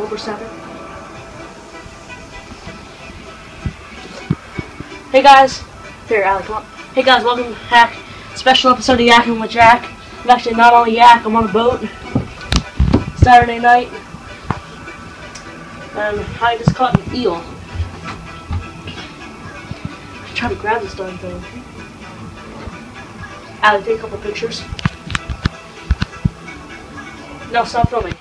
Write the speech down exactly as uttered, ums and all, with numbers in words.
whippersnapper. Hey guys, here, Alec, come on. Hey guys, welcome back. Special episode of Yakking with Jack. I'm actually not on a yak, I'm on a boat. Saturday night. And I just caught an eel. I tried to grab this darn thing. Alec, take a couple pictures. No, stop filming.